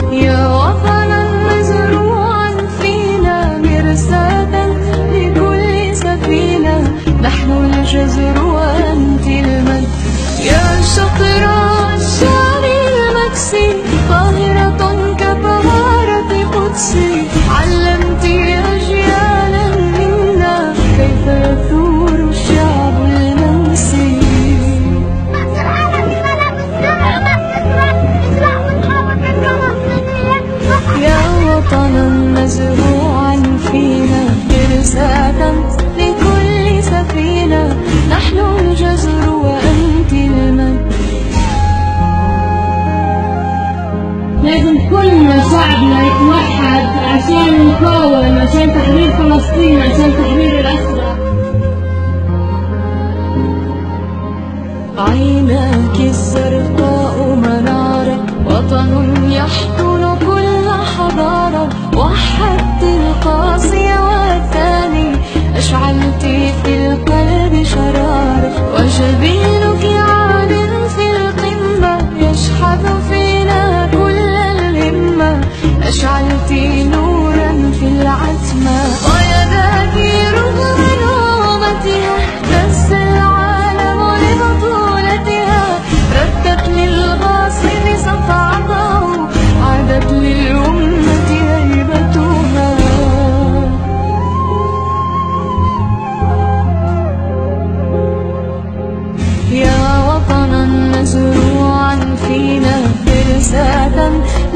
يا وطنا مزروعا فينا مرساة لكل سفينة، نحن الجزر وأنت المد. يا شطر الشعر المكسي طاهرة كطهارة قدسي، علمت أجيالا منا كيف يثور الشعب المنسي. يا وطنا مزروعا فينا مرساة لكل سفينة، نحن الجزر وأنت المد. لازم كلنا شعبنا يتوحد عشان نقاوم، عشان تحرير فلسطين، عشان تحرير الأسرى. عيناك الزرقاء منارة، وطن يحضن كل حضارة. وحدت القاسي والثاني، أشعلت في القلب شرارة. وجبينك عاد في القمة، يشحذ فينا كل الهمة. أشعلت نورا في العتمة، ويداك رغم نومتها اهتز العالم لبطولتها. ردت للغاصب صفعته، عادت للأمة هيبتها. يا وطنا مزروعا فينا فرساة